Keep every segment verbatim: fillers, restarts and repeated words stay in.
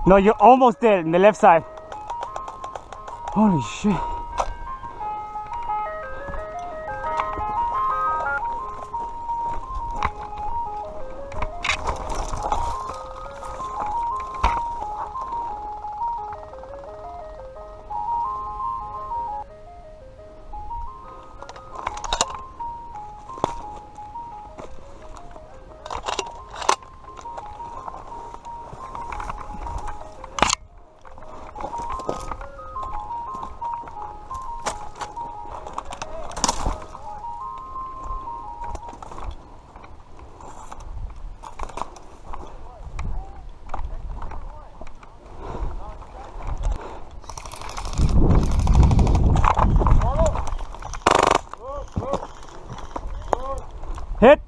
No, you almost did in the left side. Holy shit. Hit.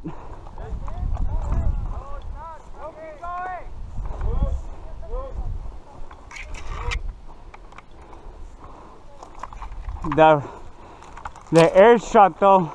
The, the air shot though.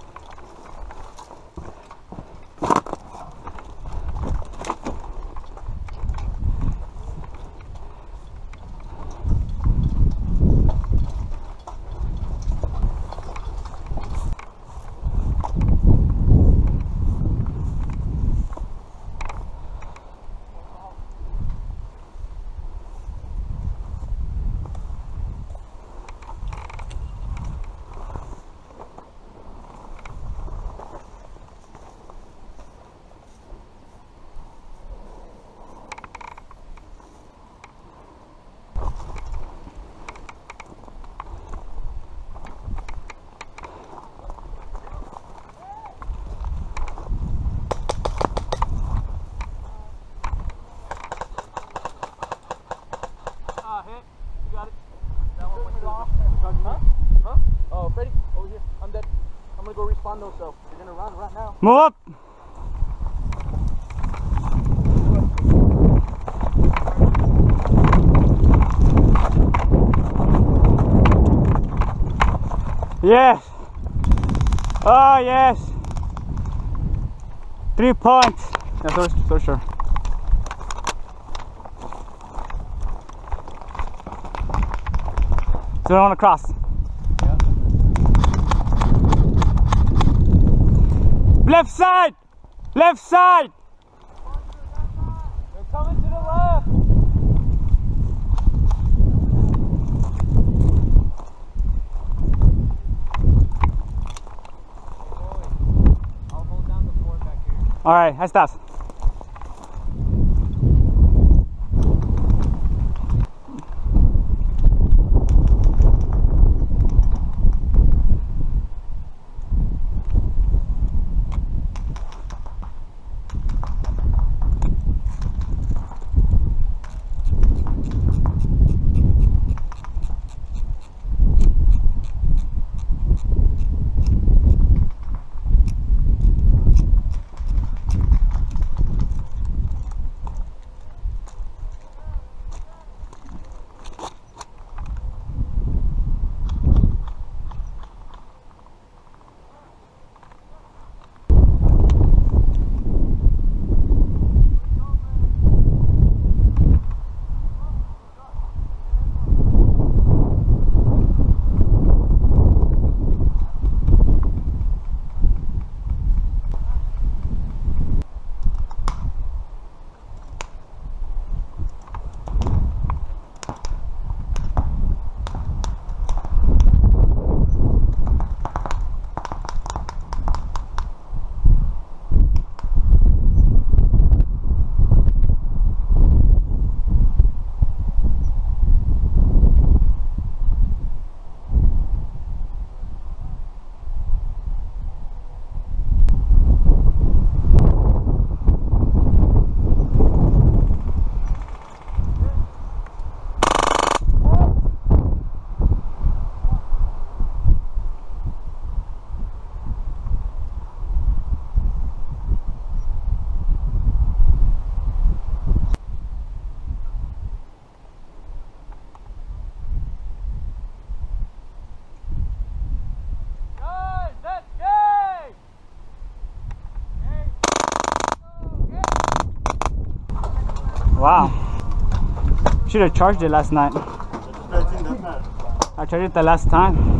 So you're gonna run right now. Move up. Yes. Oh yes. Three points. That's for, for sure. So I want to cross. Left side! Left side! They're coming to the left! I'll hold down the board back here. Alright, ahí estás. Wow. Should have charged it last night. I charged it the last time.